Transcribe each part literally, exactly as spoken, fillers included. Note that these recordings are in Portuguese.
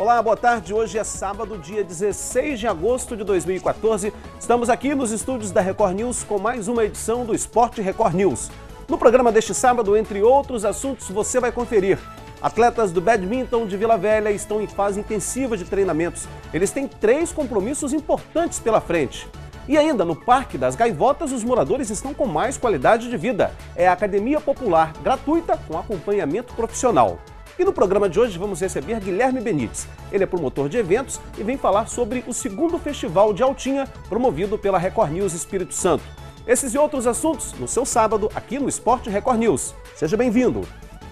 Olá, boa tarde. Hoje é sábado, dia dezesseis de agosto de dois mil e quatorze. Estamos aqui nos estúdios da Record News com mais uma edição do Esporte Record News. No programa deste sábado, entre outros assuntos, você vai conferir. Atletas do badminton de Vila Velha estão em fase intensiva de treinamentos. Eles têm três compromissos importantes pela frente. E ainda, no Parque das Gaivotas, os moradores estão com mais qualidade de vida. É a academia popular, gratuita, com acompanhamento profissional. E no programa de hoje vamos receber Guilherme Benites. Ele é promotor de eventos e vem falar sobre o segundo Festival de Altinha, promovido pela Record News Espírito Santo. Esses e outros assuntos no seu sábado, aqui no Esporte Record News. Seja bem-vindo!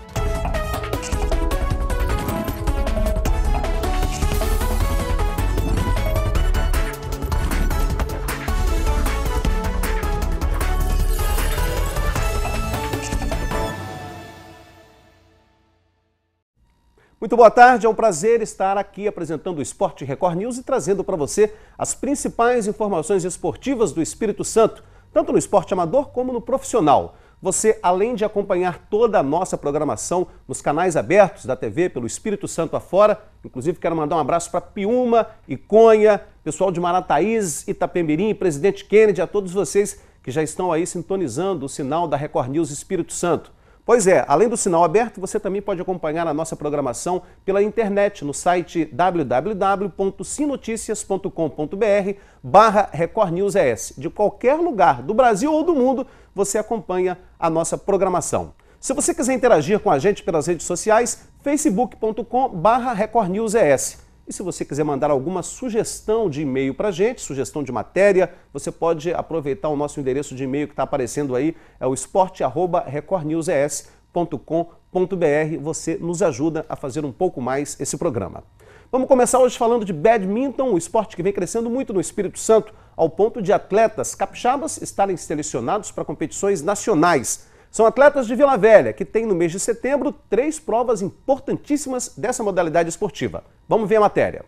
Muito boa tarde, é um prazer estar aqui apresentando o Esporte Record News e trazendo para você as principais informações esportivas do Espírito Santo, tanto no esporte amador como no profissional. Você, além de acompanhar toda a nossa programação nos canais abertos da T V pelo Espírito Santo afora, inclusive quero mandar um abraço para Piúma, Iconha, pessoal de Marataízes, Itapemirim, Presidente Kennedy, a todos vocês que já estão aí sintonizando o sinal da Record News Espírito Santo. Pois é, além do sinal aberto, você também pode acompanhar a nossa programação pela internet no site w w w ponto sinoticias ponto com ponto br barra Record News E S. De qualquer lugar do Brasil ou do mundo, você acompanha a nossa programação. Se você quiser interagir com a gente pelas redes sociais, facebook ponto com barra Record News E S. E se você quiser mandar alguma sugestão de e-mail para a gente, sugestão de matéria, você pode aproveitar o nosso endereço de e-mail que está aparecendo aí, é o esporte arroba record news e s ponto com ponto br. Você nos ajuda a fazer um pouco mais esse programa. Vamos começar hoje falando de badminton, um esporte que vem crescendo muito no Espírito Santo, ao ponto de atletas capixabas estarem selecionados para competições nacionais. São atletas de Vila Velha, que tem no mês de setembro três provas importantíssimas dessa modalidade esportiva. Vamos ver a matéria.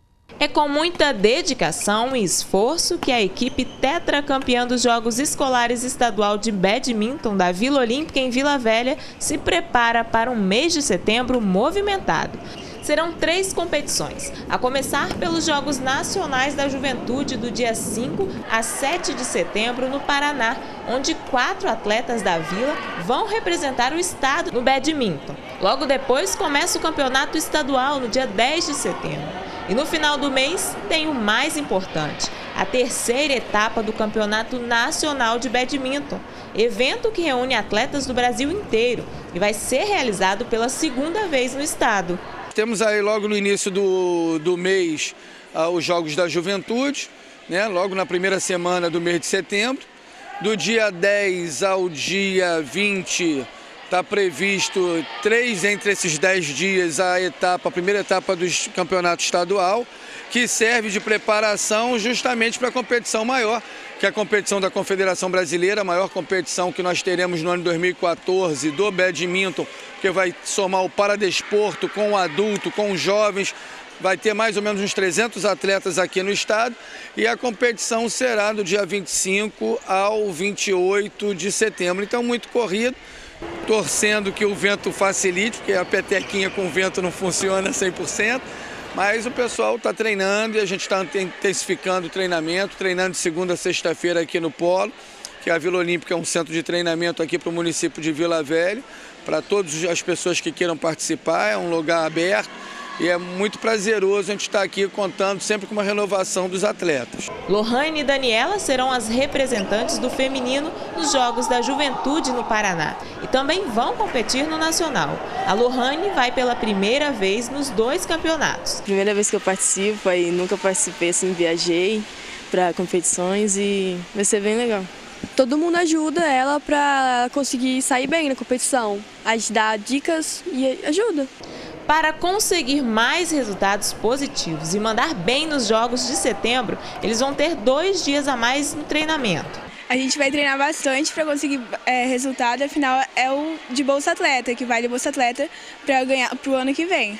É com muita dedicação e esforço que a equipe tetracampeã dos Jogos Escolares Estadual de Badminton da Vila Olímpica em Vila Velha se prepara para um mês de setembro movimentado. Serão três competições, a começar pelos Jogos Nacionais da Juventude do dia cinco a sete de setembro no Paraná, onde quatro atletas da Vila vão representar o estado no badminton. Logo depois começa o campeonato estadual no dia dez de setembro. E no final do mês tem o mais importante, a terceira etapa do Campeonato Nacional de Badminton, evento que reúne atletas do Brasil inteiro e vai ser realizado pela segunda vez no estado. Temos aí logo no início do, do mês uh, os Jogos da Juventude, né? Logo na primeira semana do mês de setembro. Do dia dez ao dia vinte está previsto três entre esses dez dias a etapa, a primeira etapa do campeonato estadual, que serve de preparação justamente para a competição maior, que é a competição da Confederação Brasileira, a maior competição que nós teremos no ano dois mil e quatorze do badminton, que vai somar o paradesporto com o adulto, com os jovens. Vai ter mais ou menos uns trezentos atletas aqui no estado e a competição será do dia vinte e cinco ao vinte e oito de setembro. Então, muito corrido, torcendo que o vento facilite, porque a petequinha com vento não funciona cem por cento. Mas o pessoal está treinando e a gente está intensificando o treinamento, treinando de segunda a sexta-feira aqui no Polo, que a Vila Olímpica é um centro de treinamento aqui para o município de Vila Velha, para todas as pessoas que queiram participar, é um lugar aberto e é muito prazeroso a gente estar aqui contando sempre com uma renovação dos atletas. Lohane e Daniela serão as representantes do feminino nos Jogos da Juventude no Paraná e também vão competir no Nacional. A Lohane vai pela primeira vez nos dois campeonatos. Primeira vez que eu participo, aí nunca participei, assim, viajei para competições e vai ser bem legal. Todo mundo ajuda ela para conseguir sair bem na competição. A gente dá dicas e ajuda. Para conseguir mais resultados positivos e mandar bem nos Jogos de setembro, eles vão ter dois dias a mais no treinamento. A gente vai treinar bastante para conseguir é, resultado, afinal é o de Bolsa Atleta, que vale Bolsa Atleta para ganhar para o ano que vem.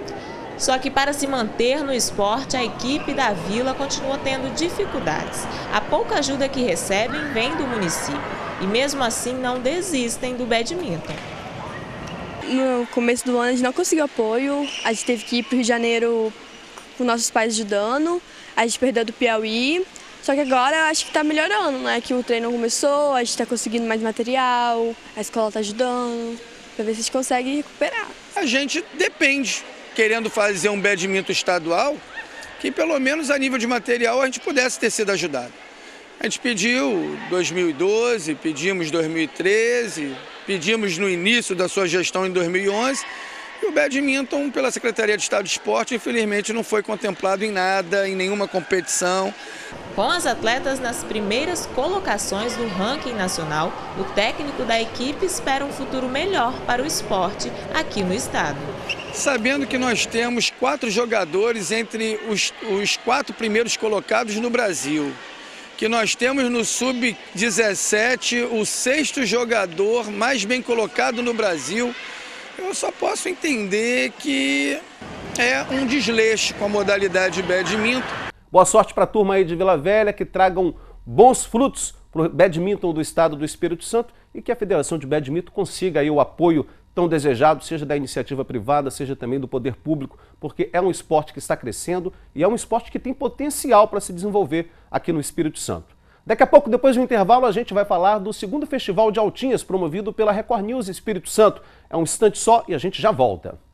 Só que para se manter no esporte, a equipe da Vila continua tendo dificuldades. A pouca ajuda que recebem vem do município e mesmo assim não desistem do badminton. no começo do ano a gente não conseguiu apoio, a gente teve que ir para o Rio de Janeiro com nossos pais ajudando, a gente perdeu do Piauí, só que agora eu acho que está melhorando, né? Que o treino começou, a gente está conseguindo mais material, a escola está ajudando, para ver se a gente consegue recuperar. A gente depende, querendo fazer um badminton estadual, que pelo menos a nível de material a gente pudesse ter sido ajudado. A gente pediu dois mil e doze, pedimos dois mil e treze, pedimos no início da sua gestão em dois mil e onze, e o badminton, pela Secretaria de Estado de Esporte, infelizmente não foi contemplado em nada, em nenhuma competição. Com as atletas nas primeiras colocações do ranking nacional, o técnico da equipe espera um futuro melhor para o esporte aqui no estado. Sabendo que nós temos quatro jogadores entre os, os quatro primeiros colocados no Brasil, que nós temos no sub dezessete o sexto jogador mais bem colocado no Brasil, eu só posso entender que é um desleixo com a modalidade badminton. Boa sorte para a turma aí de Vila Velha, que tragam bons frutos para o badminton do estado do Espírito Santo e que a Federação de Badminton consiga aí o apoio tão desejado, seja da iniciativa privada, seja também do poder público, porque é um esporte que está crescendo e é um esporte que tem potencial para se desenvolver aqui no Espírito Santo. Daqui a pouco, depois do intervalo, a gente vai falar do segundo Festival de Altinhas, promovido pela Record News Espírito Santo. É um instante só e a gente já volta.